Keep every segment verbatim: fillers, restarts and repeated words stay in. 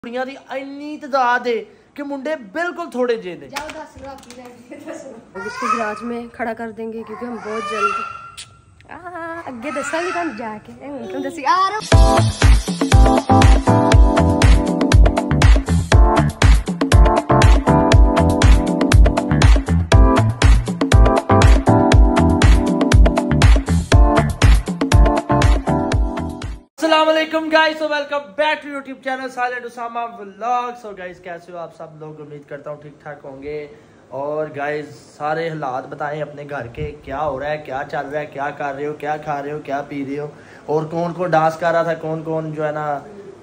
ਕੁੜੀਆਂ ਦੀ ਇੰਨੀ ਤਾਦਾਦ है कि मुंडे बिल्कुल थोड़े जे ने। जाओ दस लो अपनी दस लो इसको गैराज में खड़ा कर देंगे क्योंकि हम बहुत जल्द आ आगे दसांगे तुम जाके तुम दसी आ अस्सलामुअलैकुम guys, so welcome back to YouTube channel silent Usama vlog. So guys कैसे हो आप सब लोग? उम्मीद करता हूँ ठीक ठाक होंगे। और गाइस सारे हालात बताएं अपने घर के, क्या हो रहा है, क्या चल रहा है, क्या कर रहे हो, क्या खा रहे हो, क्या पी रहे हो, और कौन कौन डांस कर रहा था, कौन कौन जो है ना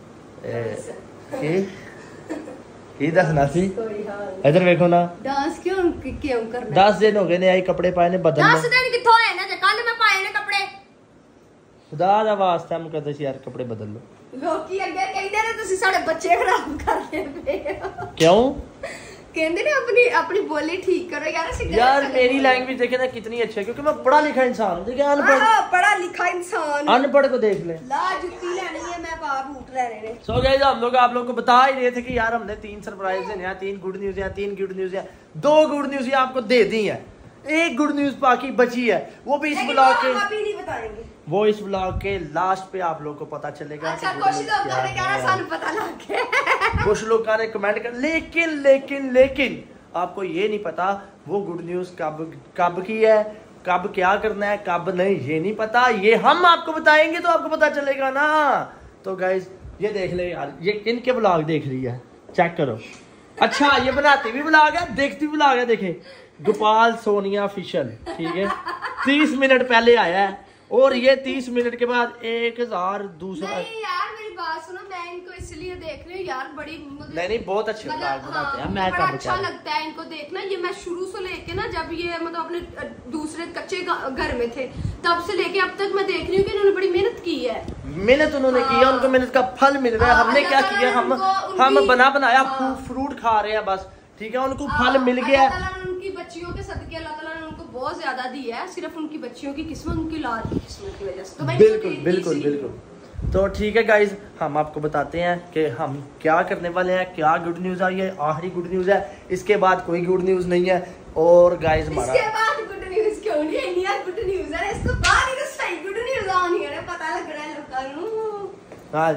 ये दसना सी। इधर देखो ना, डांस क्यों क्यों करना? दस दिन हो गए ने आई कपड़े पाए ने बदल दस दिन किथों है ना, कल मैं पाए ने कपड़े। खुदा दा वास्ता हम कहते यार कपड़े बदल लो। लोकी अगे कहंदे ने तुसी साडे बच्चे खराब करदे पे। क्यों कहंदे ने अपनी अपनी बोली ठीक करो यार। यार मेरी लैंग्वेज देखे ना कितनी अच्छी है, क्योंकि मैं पढ़ा लिखा इंसान हूं। देखिए अनपढ़ हां पढ़ा लिखा इंसान अनपढ़ को देख ले, ला जुत्ती लेनी है, मैं बाप बूट लेने ने। सो गाइस हम लोग आप लोगों को बता ही रहे थे कि यार हमने तीन सरप्राइज देने हैं, तीन गुड न्यूज है, तीन गुड न्यूज है, दो गुड न्यूज आपको दे दी है, एक गुड न्यूज बाकी बची है, वो भी इस ब्लॉग के अभी नहीं बताएंगे, वो इस ब्लॉग के लास्ट पे आप लोग को पता चलेगा। अच्छा कुछ लोग ने कहा सानू पता लग गया, कुछ लोग ने कमेंट कर, लेकिन लेकिन लेकिन आपको ये नहीं पता वो गुड न्यूज कब कब की है, कब क्या करना है, कब नहीं, ये नहीं पता। ये हम आपको बताएंगे तो आपको पता चलेगा ना। तो गाइज ये देख ले यार, ये इनके ब्लॉग देख रही है, चेक करो। अच्छा ये बनाती भी ब्लॉग है, देखती भी ब्लॉग है। देखे गोपाल सोनिया ऑफिशियल, ठीक है, तीस मिनट पहले आया है और ये तीस मिनट के बाद एक हजार दूसरा। नहीं यार मेरी बात सुनो, मैं इनको इसलिए देख रही हूँ यार, बड़ी नहीं नहीं बहुत अच्छे ब्लॉग बनाते हैं, मैं बड़ा अच्छा लगता है इनको देखना। ये मैं शुरू से लेके ना, जब ये मतलब अपने दूसरे कच्चे घर में थे तब से लेके अब तक मैं देख रही हूँ कि इन्होंने बड़ी मेहनत की है। मेहनत उन्होंने की है, उनको मेहनत का फल मिल रहा है। हमने क्या किया, हम हम बना बनाया फ्रूट खा रहे हैं बस, ठीक है, उनको फल मिल गया है। उनकी बच्चियों के सदके अल्लाह ताला ने उनको बहुत ज्यादा दिया है, सिर्फ उनकी बच्चियों की किस्मत, उनकी लाद की किस्मत की वजह से। तो बिल्कुल बिल्कुल बिल्कुल। तो ठीक है गाइज, हम आपको बताते हैं कि हम क्या करने वाले हैं, क्या गुड न्यूज आई है, आखिरी गुड न्यूज है, इसके बाद कोई गुड न्यूज नहीं है। और गाइज हमारा इसके बाद गुड न्यूज क्यों नहीं है, इंडिया गुड न्यूज है, इसके बाद ही सही गुड न्यूज आनी है, पता लग रहा है लोगों को। हाँ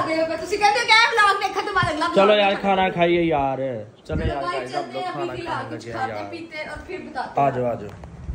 चलो चलो यार खाना खाइए यार, चलो यार गाइस हम लोग खाना खाने लगे यार, आ जाओ आ जाओ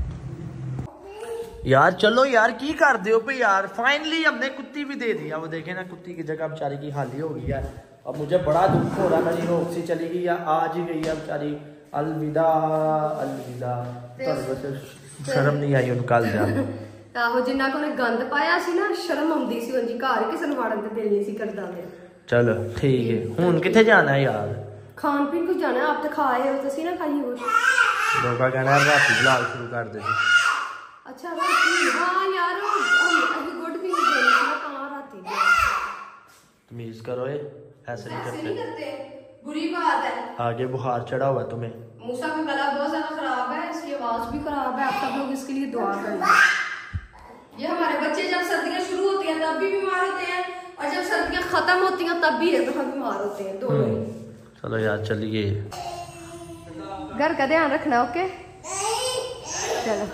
यार, चलो यार की कर दो पे यार। फाइनली हमने कुत्ती भी दे दिया, वो देखे ना कुत्ती की जगह बेचारी की खाली हो गई है। अब मुझे बड़ा दुख हो रहा है, मेरी रोक सी चली गई है, आज ही गई है बेचारी, अलविदा अलविदा। शर्म नहीं आई उनको कल जाने ਆਹੋ ਜਿੰਨਾ ਕੋਨੇ ਗੰਦ ਪਾਇਆ ਸੀ ਨਾ, ਸ਼ਰਮ ਆਉਂਦੀ ਸੀ ਉਂਝ ਘਰ ਕਿਸੇ ਨੂੰ ਵਾੜਨ ਤੇ ਦਿਲ ਨਹੀਂ ਸੀ ਕਰਦਾ ਮੇਰੇ। ਚਲੋ ਠੀਕ ਹੈ, ਹੁਣ ਕਿੱਥੇ ਜਾਣਾ ਹੈ ਯਾਰ? ਖਾਣ ਪੀਣ ਕੋ ਜਾਣਾ, ਆਪ ਤਾਂ ਖਾਏ ਹੋ ਤੁਸੀਂ ਨਾ, ਖਾਈਏ ਹੋਰ। ਲੋਕਾਂ ਕਹਿਣਾ ਰਾਤੀ ਵਲੌਗ ਸ਼ੁਰੂ ਕਰ ਦੇ ਜੀ। ਅੱਛਾ ਰਾਤੀ, ਹਾਂ ਯਾਰ ਅਸੀਂ ਗੁੱਡ ਨਿਊਜ਼ ਦੇਣੀ ਸੀ ਨਾ, ਤਾਂ ਰਾਤੀ तमीज करो, ये ऐसे नहीं करते, नहीं करते, बुरी बात है। आगे बुखार चढ़ा हुआ तुम्हें, मूसा का गला बहुत ज्यादा खराब है, इसकी आवाज भी खराब है, आप सब लोग इसके लिए दुआ करना। ये हमारे बच्चे जब सर्दियां शुरू होती हैं तब भी बीमार होते हैं, और जब सर्दियां खत्म होती हैं तब भी एकदम बीमार होते हैं, दोनों ही। चलो यार चलिए, घर का ध्यान रखना, ओके? चलो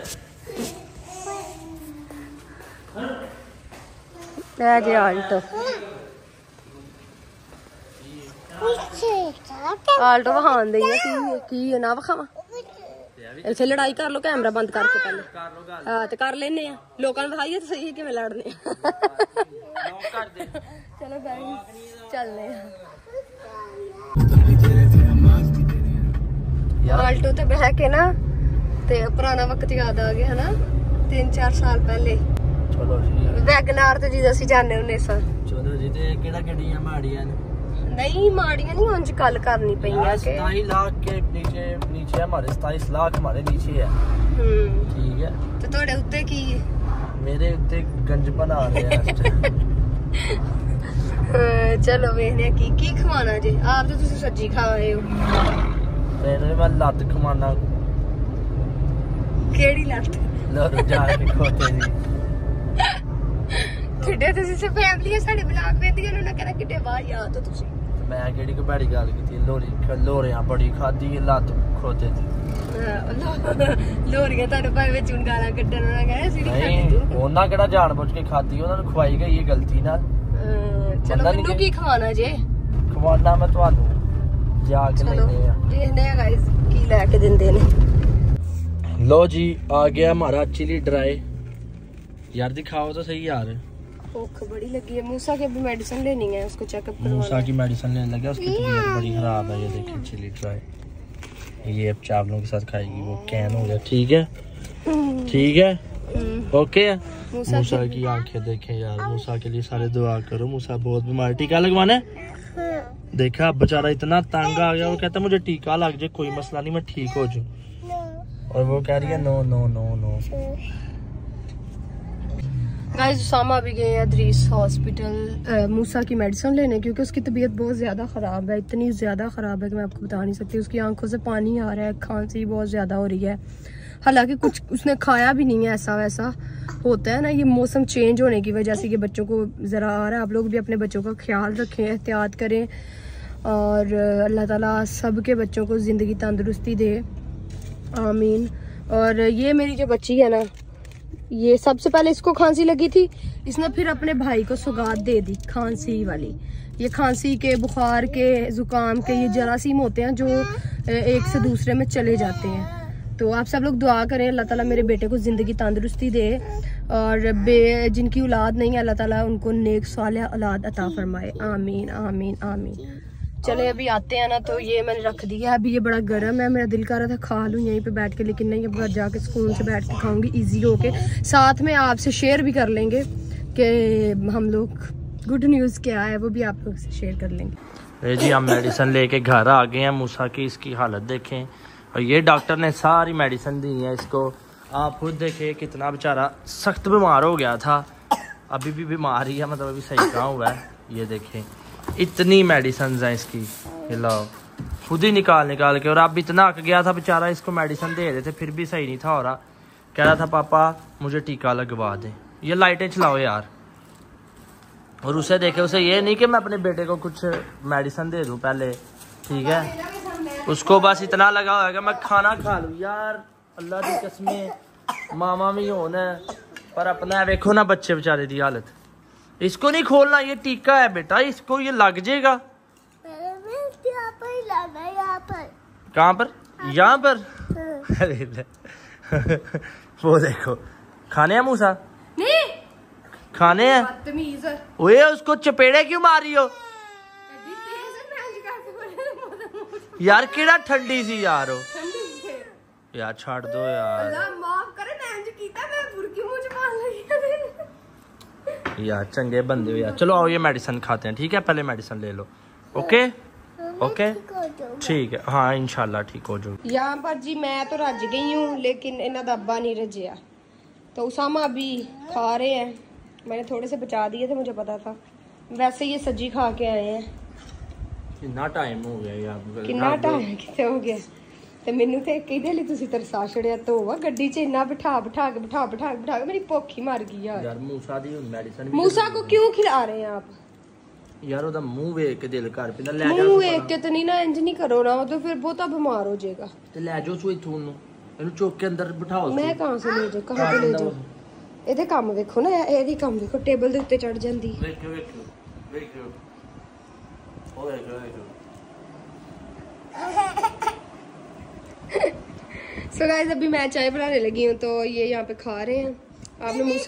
ले आल्टो आल्टो वहां दे की की ना वखावा, इसे लड़ाई कर लो, कैमरा बंद करके पहले। हाँ तो कर लेने हैं, लोगों ने दिखाइए तो सही कि मैं लड़ने। चलो गाइस चलने आल्टो ते बह के ना, ते पुराना वक्त याद आ गया है ना, तीन चार साल पहले। चलो वैगनार ते जी असीं जाने हुंदे सा। चलो जी, ते केड़ा गड्डियां माड़ियां ने? नहीं माड़ियां नहीं, उंज गल करनी पई है कि सताईस लाख के नीचे नीचे हमारे सताईस लाख हमारे नीचे है, हम्म ठीक है। तो ਤੁਹਾਡੇ ਉੱਤੇ ਕੀ ਹੈ? मेरे उत्ते गंज बना रहे हैं। चलो वेखने की की खवाना जे, आप तो तुसी सब्जी खा रहे हो, तेरे मैं लत खवाना। केड़ी लत? लो जा के खोते दी किड्डे तुसी से फैमिली है, साडे ब्लॉग वेंदी, उन्होंने कहना किड्डे वाह याद हो तुसी। मैं केड़ी को बड़ी गल की लोरी लोरियां बड़ी खादी लत खोते थी लोरियां तारे भाई विच हुन गालां कड्डण ना गए सी नहीं ओना केड़ा जान बुझ के खादी ओना नु खवाई गई ये गलती नाल चलो मैनू की खवाना जे खवाना मैं तुहानू जाके लेने आ देखने आ गाइस की लेके दिंदे ने लो जी आ गया हमारा चिली ड्राई यार दिखाओ तो सही यार भूख बड़ी लगी है मूसा के भी मेडिसिन लेनी है उसको चेकअप करवाना मूसा की मेडिसिन लेने लगे उसकी तबीयत बड़ी खराब है ये देखिए चिली ड्राई ये अब चावलों के साथ खाएगी वो कैन हो गया ठीक है ठीक है ओके मूसा की आंखें देखें यार मूसा के लिए सारे दुआ करो मूसा बहुत बीमार टीका लगवाना है देखा अब बेचारा इतना तंग आ गया वो कहता मुझे टीका लग जाए कोई मसला नहीं मैं ठीक हो जाऊं और वो कह रही है no no no no guys Usama भी गए हैं दरीस हॉस्पिटल मूसा की मेडिसिन लेने क्योंकि उसकी तबीयत बहुत ज़्यादा ख़राब है इतनी ज़्यादा ख़राब है कि मैं आपको बता नहीं सकती उसकी आंखों से पानी आ रहा है खांसी बहुत ज़्यादा हो रही है हालांकि कुछ उसने खाया भी नहीं है ऐसा वैसा होता है ना ये मौसम चेंज होने की वजह से ये बच्चों को ज़रा आ रहा है आप लोग भी अपने बच्चों का ख्याल रखें एहतियात करें और अल्लाह ताला सब के बच्चों को ज़िंदगी तंदुरुस्ती दे आमीन। और ये मेरी जो बच्ची है ना ये सबसे पहले इसको खांसी लगी थी इसने फिर अपने भाई को सौगात दे दी खांसी वाली ये खांसी के बुखार के जुकाम के ये जरासीम होते हैं जो एक से दूसरे में चले जाते हैं तो आप सब लोग दुआ करें अल्लाह ताला मेरे बेटे को ज़िंदगी तंदुरुस्ती दे और बे जिनकी औलाद नहीं है अल्लाह ताला उनको नेक सालिह औलाद अता फरमाए आमीन आमीन आमीन। चले अभी आते हैं ना तो ये मैंने रख दिया है अभी ये बड़ा गर्म है मेरा दिल कर रहा था खा लूँ यहीं पे बैठ के लेकिन नहीं अब घर जाके सुकून से बैठ के खाऊंगी इजी होके साथ में आपसे शेयर भी कर लेंगे कि हम लोग गुड न्यूज़ क्या है वो भी आप लोग से शेयर कर लेंगे। जी हम मेडिसिन लेके घर आ गए हैं मूसा की इसकी हालत देखें और ये डॉक्टर ने सारी मेडिसिन दी है इसको आप खुद देखें कितना बेचारा सख्त बीमार हो गया था अभी भी बीमार ही है मतलब अभी सही कहाँ हुआ है ये देखें इतनी मेडिसिन है इसकी ये लो खुद ही निकाल निकाल के और अब इतना अक गया था बेचारा इसको मेडिसिन दे रहे थे फिर भी सही नहीं था हो रहा कह रहा था पापा मुझे टीका लगवा दे ये लाइटें चलाओ यार और उसे देखे उसे ये नहीं कि मैं अपने बेटे को कुछ मेडिसिन दे दूं पहले ठीक है उसको बस इतना लगा होगा मैं खाना खा लूं यार अल्लाह की कसमें मामा भी होना पर अपना देखो ना बच्चे बेचारे की हालत इसको नहीं खोलना ये टीका है बेटा इसको ये लग जाएगा कहाँ पर यहाँ पर वो देखो खाने हैं मूसा नहीं खाने हैं ओए उसको चपेड़े क्यों मारी हो यार केड़ा ठंडी सी यार हो यार छाड़ दो यार माफ करे मैं इंज कीता मैं बुरकी मुंह च मार लगी यार चंगे बंदे हो यार चलो आओ ये मेडिसिन खाते हैं ठीक है पहले मेडिसिन ले लो ओके ओके ठीक है हाँ इंशाल्लाह ठीक हो जाओ। यहाँ पर जी मैं तो रज गई हूँ लेकिन इन्हों का अब्बा नहीं रजिया तो उसामा अभी खा रहे हैं मैंने थोड़े से बचा दिए थे मुझे पता था वैसे ये सब्जी खा के आए हैं कितना टाइम हो गया यार कितना टाइम कितने हो गया ਤੇ ਮੈਨੂੰ ਤੇ ਕਿਹਦੇ ਲਈ ਤੁਸੀਂ ਤਰਸਾ ਛੜਿਆ ਤੋਵਾ ਗੱਡੀ 'ਚ ਇੰਨਾ ਬਿਠਾ ਬਿਠਾ ਕੇ ਬਿਠਾ ਬਿਠਾ ਕੇ ਬਿਠਾ ਕੇ ਮੇਰੀ ਭੁੱਖ ਹੀ ਮਰ ਗਈ ਯਾਰ यार मूसा दी हुन मेडिसिन मूसा को क्यों खिला रहे हैं आप यार ओदा मुंह वेख के दिल कर पिंदा ले जा मुंह वेख के तो नहीं ना इंज नहीं करो ना तो फिर बहुता बीमार हो जाएगा ते ले जाओ सो इथों नु ਇਹਨੂੰ ਚੁੱਕ ਕੇ ਅੰਦਰ ਬਿਠਾਓ मैं कहां से ले जाऊं कहां पे ले जाऊं ਇਹਦੇ ਕੰਮ ਵੇਖੋ ਨਾ ਇਹਦੀ ਕੰਮ ਵੇਖੋ ਟੇਬਲ ਦੇ ਉੱਤੇ ਚੜ ਜਾਂਦੀ ਵੇਖੋ ਵੇਖੋ ਵੇਖੋ ਉਹ ਵੇਖੋ ਵੇਖੋ सो गाइस अभी मैं चाय बनाने लगी हूँ तो ये यहाँ पे खा रहे हैं आपने मूसा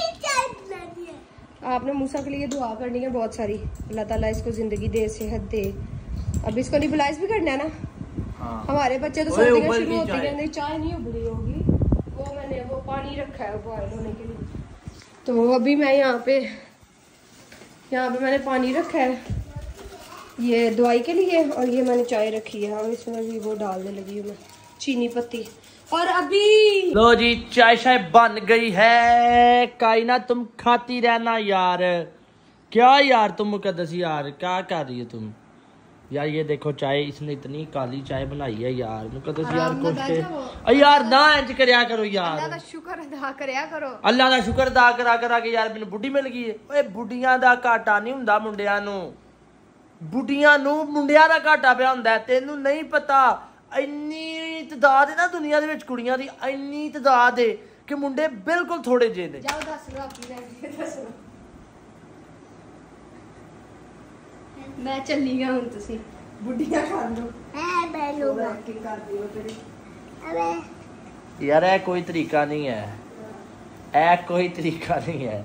आपने मूसा के लिए दुआ करनी है बहुत सारी अल्लाह ताला इसको जिंदगी दे सेहत दे अब इसको निबलाइज भी करना है ना हाँ। हमारे बच्चे तो सर्दियाँ शुरू होती है नहीं चाय नहीं उबली होगी वो मैंने वो पानी रखा है बॉयल होने के लिए तो अभी मैं यहाँ पे यहाँ पे मैंने पानी रखा है ये दवाई के लिए और ये मैंने चाय रखी है और इसमें भी वो डालने लगी हूँ मैं चीनी पत्ती और अभी लो जी चाय शाय बन गई है कायना तुम खाती रहना यार क्या यार तुम मुकद्दस यार क्या कर रही हो तुम यार ये देखो चाय इसने इतनी काली चाय बनाई है यार मुकद्दस यार कुछ यार ना इंज करया करो यार अल्लाह दा शुक्र अदा करया करो अल्लाह दा शुक्र अदा करा करा के यार मैनू बुढ़ी मिल गई है ओए बुढ़ियां दा घाटा नहीं हुंदा मुंडियां नू बुढ़िया नू मुंडिया दा घाटा पिया हुंदा है, तेनू नहीं पता। इन्नी तादाद है ना दुनिया दे विच कुड़ियां दी, इन्नी तादाद है कि मुंडे बिल्कुल थोड़े जे ने। जाओ दस लो अपनी रह दस लो। मैं चली गया हूं, तुसी बुढ़िया कर लो। ए मैं लोग एक्टिंग कर दियो तेरी। अबे यार ऐ कोई तरीका नहीं है, ऐ कोई तरीका नहीं है।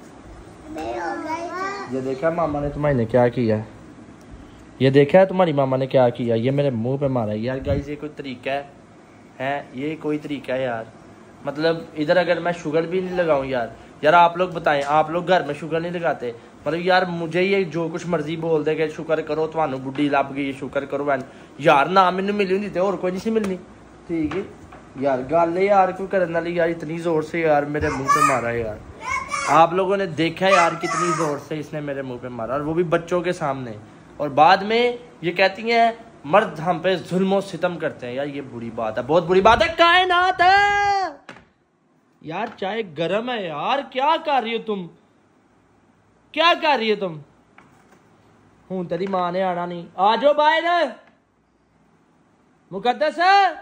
ये देखा मामा ने तुम्हारी ने क्या किया, ये देखा है तुम्हारी मामा ने क्या किया, ये मेरे मुंह पे मारा। यार गाइस ये कोई तरीका है, है ये कोई तरीका है यार? मतलब इधर अगर मैं शुगर भी नहीं लगाऊं यार, यार आप लोग बताएं, आप लोग घर में शुगर नहीं लगाते? मतलब यार मुझे ये जो कुछ मर्जी बोल दे कि शुक्र करो थानू बुढ़ी लभ गई, शुक्र करो वैन यार ना मैनू मिली होंगी तो और कोई नहीं सी मिलनी। ठीक है यार, गल यार कोई करने वाली यार, इतनी जोर से यार मेरे मुंह पे मारा यार। आप लोगों ने देखा यार कितनी जोर से इसने मेरे मुंह पे मारा, और वो भी बच्चों के सामने। और बाद में ये कहती हैं मर्द हम पे जुल्म सितम करते हैं। यार ये बुरी बात है, बहुत बुरी बात है। कायनात है यार, चाय गरम है यार, क्या कर रही हो तुम, क्या कर रही हो तुम? हूं तेरी मां ने आना नहीं, आ जाओ बाहर। मुकद्दस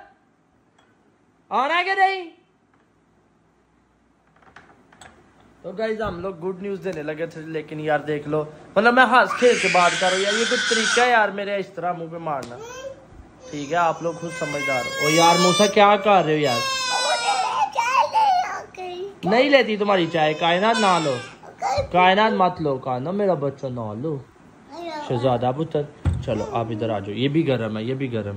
आना क्या नहीं? तो गाइस हम लोग गुड न्यूज देने लगे थे, लेकिन यार देख लो, मतलब मैं हंस खेल के बात कर रहा हूँ यार, ये कुछ तरीका है यार मेरे इस तरह मुंह पे मारना? ठीक है आप लोग खुद समझदार हो। और यार मूसा क्या कर रहे हो यार? नहीं लेती तुम्हारी चाय, कायनात ना लो, कायनात मत लो, काना मेरा बच्चा ना लो, शहजादा पुत्र। चलो आप इधर आ जाओ, ये भी गर्म है, ये भी गर्म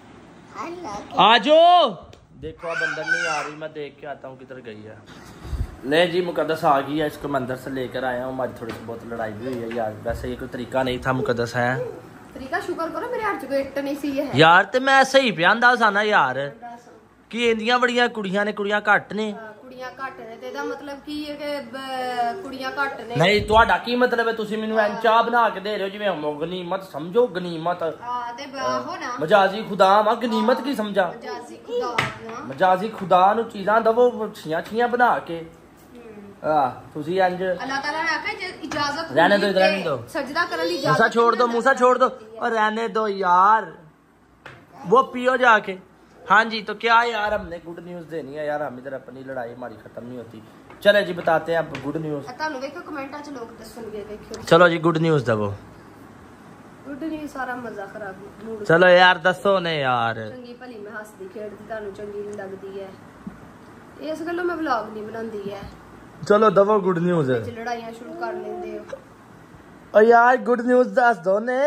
है, आ जाओ। देखो अब अंदर नहीं आ रही, मैं देख के आता हूँ किधर गई है। नहीं जी मुकद्दस आ गई है, इसको मैं अंदर से लेकर आया हूँ। हमारी थोड़ी सी बहुत लड़ाई भी हुई है यार, वैसे ये कोई तरीका नहीं था। मुकद्दस है तरीका, शुक्र करो मेरे हाथ च कोई नहीं सी है यार, ते मैं सही पे आंदा सा ना यार कि इंदियां बड़ियां कुड़ियां ने, कुड़ियां घट ने, कुड़ियां घट ने, ते ਇਹਦਾ मतलब ਕੀ ਹੈ ਕਿ ਕੁੜੀਆਂ ਘੱਟ ਨੇ? नहीं ਤੁਹਾਡਾ ਕੀ मतलब है? ਤੁਸੀਂ ਮੈਨੂੰ ਐਂ ਚਾਹ ਬਣਾ ਕੇ ਦੇ ਰਹੇ ਹੋ ਜਿਵੇਂ ਹਮ ਗਨੀਮਤ ਸਮਝੋ, ਗਨੀਮਤ। ਹਾਂ ਤੇ ਹੋ ਨਾ ਮਜਾਜ਼ੀ ਖੁਦਾ ਵਾ, ਗਨੀਮਤ ਕੀ ਸਮਝਾ? ਮਜਾਜ਼ੀ ਖੁਦਾ ਨਾ, ਮਜਾਜ਼ੀ ਖੁਦਾ ਨੂੰ ਚੀਜ਼ਾਂ ਦਵੋ ਛੀਆਂ ਛੀਆਂ ਬਣਾ ਕੇ। ਆ ਤੁਸੀਂ ਇੰਜ अल्लाह ताला ने आखा जे इजाजत रहने दो, रहने दो, सजदा करने की इजाजत। मूसा छोड़ दो, मूसा छोड़ दो, और रहने दो यार, वो पियो जाके। हाँ जी तो क्या यार हमने गुड न्यूज देनी है यार, हम इधर अपनी लड़ाई हमारी खत्म नहीं होती। चले जी बताते हैं अब गुड न्यूज। ਤੁਹਾਨੂੰ ਵੇਖੋ ਕਮੈਂਟਾਂ ਚ ਲੋਕ ਦੱਸਣਗੇ, ਵੇਖਿਓ। चलो जी गुड न्यूज दवो। ਗੁੱਡ ਨਹੀਂ ਸਾਰਾ ਮਜ਼ਾ ਖਰਾਬ ਮੂਡ। चलो यार दसो ने यार। ਚੰਗੀ ਭਲੀ ਮੈਂ ਹੱਸਦੀ ਖੇਡਦੀ, ਤੁਹਾਨੂੰ ਚੰਗੀ ਨਹੀਂ ਲੱਗਦੀ ਹੈ, ਇਸ ਗੱਲੋਂ ਮੈਂ ਵਲੌਗ ਨਹੀਂ ਬਣਾਉਂਦੀ ਹੈ। चलो दवो गुड न्यूज। ਵਿੱਚ ਲੜਾਈਆਂ ਸ਼ੁਰੂ ਕਰ ਲੈਂਦੇ ਹੋ। और यार गुड न्यूज दस दो ने।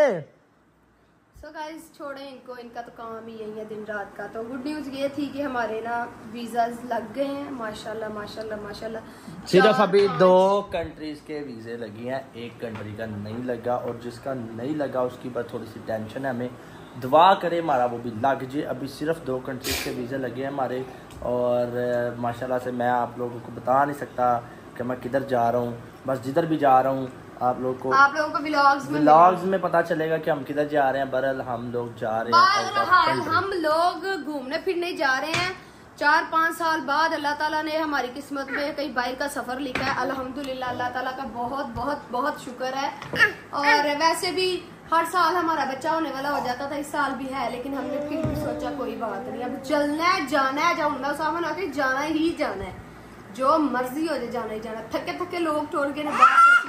सो गाइस छोड़ें इनको, इनका तो काम ही यही है दिन रात का। तो गुड न्यूज़ ये थी कि हमारे ना वीज़ाज लग गए हैं, माशाल्लाह माशाल्लाह माशाल्लाह। सिर्फ अभी दो कंट्रीज के वीज़े लगी हैं, एक कंट्री का नहीं लगा, और जिसका नहीं लगा उसकी पर थोड़ी सी टेंशन है। हमें दुआ करे हमारा वो भी लग जाए। अभी सिर्फ दो कंट्रीज के वीज़े लगे हैं हमारे, और माशाल्लाह से मैं आप लोगों को बता नहीं सकता कि मैं किधर जा रहा हूँ। बस जिधर भी जा रहा हूँ आप लोगों को आप लोगों को व्लॉग्स में व्लॉग्स में पता चलेगा कि हम किधर जा रहे हैं। बहरहाल हम लोग जा रहे हैं, बहरहाल हम लोग घूमने फिरने जा रहे हैं। चार पाँच साल बाद अल्लाह ताला ने हमारी किस्मत में कहीं बाहर का सफर लिखा है। अल्हम्दुलिल्लाह, अल्लाह ताला का बहुत बहुत बहुत शुक्र है। और वैसे भी हर साल हमारा बच्चा होने वाला हो जाता था, इस साल भी है, लेकिन हमने फिर भी सोचा कोई बात नहीं, अब चलना है, जाना है, जाऊंगा सामान आके जाना ही जाना है, जो मर्जी हो जाए जाना ही जाना। थके थके लोग छोड़ के ना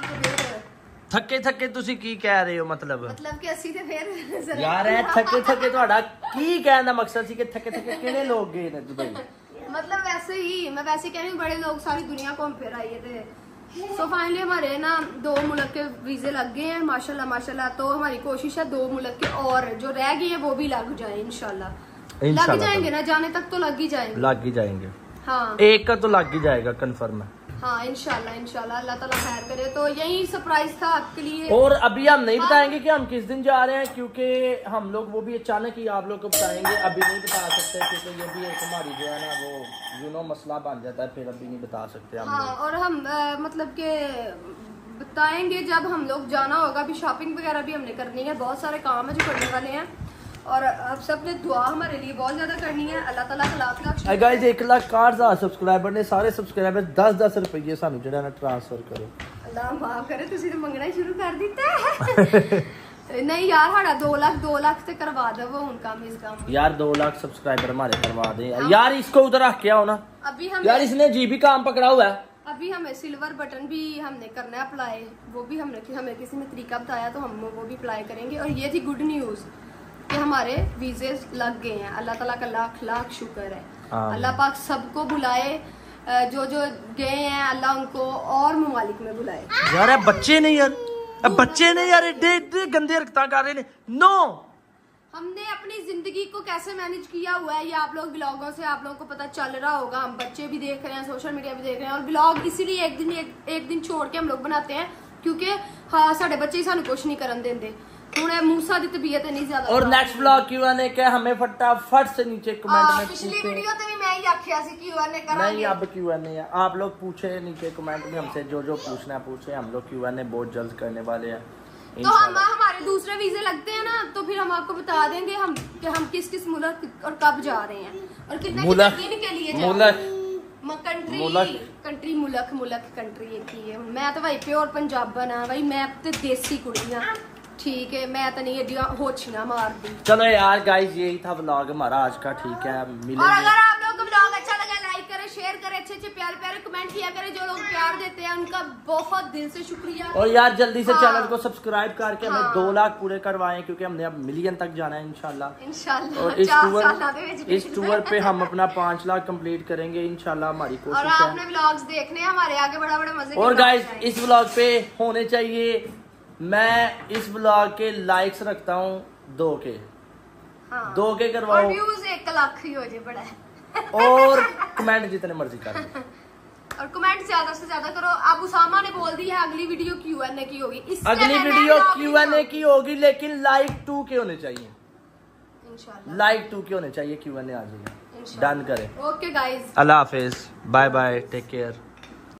थके थके तुसी की कह रहे हो? मतलब मतलब कि ਅਸੀਂ ਤੇ ਫਿਰ यार है थके थके ਤੁਹਾਡਾ ਕੀ ਕਹਿਣ ਦਾ ਮਕਸਦ ਸੀ ਕਿ थके थके ਕਿਹੜੇ ਲੋग ਗਏ ਨੇ ਦੁਬਈ? मतलब वैसे ही मैं वैसे कह रही हूँ, बड़े लोग सारी दुनिया घूम फिर आई है थे। सो फाइनली हमारे ना दो मुल्क के वीजे लग गए हैं माशाल्लाह माशाल्लाह। तो हमारी कोशिश है दो मुल्क के और जो रह गए हैं वो भी लग जाए इंशाल्लाह। लग जाएंगे ना, जाने तक तो लग ही जाएंगे, लग ही जाएंगे। हाँ एक का तो लग ही जाएगा कंफर्म है। हाँ इंशाल्लाह इंशाल्लाह, अल्लाह ताला खैर करे। तो यही सरप्राइज था आपके लिए। और अभी हम नहीं बताएंगे कि हम किस दिन जा रहे हैं, क्योंकि हम लोग वो भी अचानक ही आप लोग को बताएंगे, अभी नहीं बता सकते, क्योंकि ये भी एक हमारी जो है ना वो यू नो मसला बन जाता है, फिर अभी नहीं बता सकते हम। हाँ और हम आ, मतलब के बताएंगे जब हम लोग जाना होगा। अभी शॉपिंग वगैरह भी हमने करनी है, बहुत सारे काम है जो करने वाले हैं, और आप सबने दुआ हमारे लिए बहुत ज्यादा करनी है। अल्लाह ताला का लाख लाख शुक्र। गाइस एक लाख कार सब्सक्राइबर ने, सारे सब्सक्राइबर दस दस रुपये सानू जेड़ा ना ट्रांसफर करो। अल्लाह माफ करे, तुसी तो मंगना ही शुरू कर दिता है। नहीं यार हमारा दो लाख दो लाख से करवा दो वो उनका इस काम यार दो लाख सब्सक्राइबर हमारे करवा दे यार, यार इसको उधर रख के आओ ना। अभी हम यार इसने जी भी काम पकड़ा हुआ है। अभी हमें सिल्वर बटन भी हमने करना है अप्लाई, वो भी हमने हमें किसी ने तरीका बताया तो हम वो भी अप्लाई करेंगे। और ये थी गुड न्यूज कि हमारे वीजे लग गए हैं, अल्लाह ताला का लाख लाख शुक्र है। अल्लाह पाक सबको बुलाए, जो जो गए हैं अल्लाह उनको और ममालिक में बुलाए। यार बच्चे नहीं यार, बच्चे नहीं यार दे, दे गंदे हरकतां कर रहे हैं। नो हमने अपनी जिंदगी को कैसे मैनेज किया हुआ है ये आप लोग ब्लॉगों से आप लोगों को पता चल रहा होगा। हम बच्चे भी देख रहे हैं, सोशल मीडिया भी देख रहे हैं, और ब्लॉग इसीलिए एक दिन एक, एक दिन छोड़ के हम लोग बनाते हैं क्योंकि हाँ साढ़े बच्चे ही सानू कुछ नहीं करन देंदे। मूसा दी तबीयत नहीं ज्यादा। और नेक्स्ट ब्लॉग क्यों आने क्या हमें फटाफट से नीचे कमेंट में पिछली वीडियो तो भी मैं ही आखिया सी क्यों आने करांगे। नहीं अब क्यों आने है, आप लोग पूछे नीचे कमेंट में हमसे जो जो पूछना है पूछे, हम लोग क्यों आने बहुत जल्द करने वाले हैं। तो हम हमारे दूसरे वीजे लगते हैं ना तो फिर हम आपको बता देंगे हम कि हम किस किस मुल्क और कब जा रहे हैं और कितने दिन के लिए जा रहे हैं। कंट्री कंट्री मुल्क मुल्क कंट्री एक ही है। मैं तो भाई प्योर पंजाबन हाँ भाई, मैं तो देसी कुड़ी हाँ ठीक है, मैं तो नहीं एडिया होचियां मार दी। चलो यार गाइस यही था व्लॉग हमारा आज का, ठीक है मिलेंगे। और अगर आप लोगों को व्लॉग अच्छा लगा लाइक करें, शेयर करें, अच्छे अच्छे प्यारे प्यारे कमेंट किया करें। जो लोग प्यार देते हैं उनका बहुत दिल से शुक्रिया। और यार जल्दी से हाँ। चैनल को सब्सक्राइब करके हाँ। हमें दो लाख पूरे करवाएं क्योंकि हमने अब मिलियन तक जाना है इंशाल्लाह। इंशाल्लाह और इस टूर इस टूर पे हम अपना पाँच लाख कंप्लीट करेंगे इंशाल्लाह, हमारी कोशिश है। और आपने व्लॉग्स देखने हमारे आगे बड़ा बड़ा मजे। और गाइस इस व्लॉग पे होने चाहिए, मैं इस व्लॉग के लाइक्स रखता हूँ दो के हाँ। दो के करवाओ और व्यूज एक लाख ही हो जाए बड़ा है। और कमेंट जितने मर्जी कर और कमेंट ज्यादा से ज्यादा करो। अब उसामा ने बोल दिया अगली वीडियो क्यू एन ए की होगी, अगली वीडियो क्यू एन ए की होगी लेकिन लाइक टू के होने चाहिए। इंशाल्लाह लाइक टू के होने चाहिए, क्यू एन ए आ जाएगा। डन करें। ओके गाइस, अल्लाह हाफिज, बाय बाय, टेक केयर।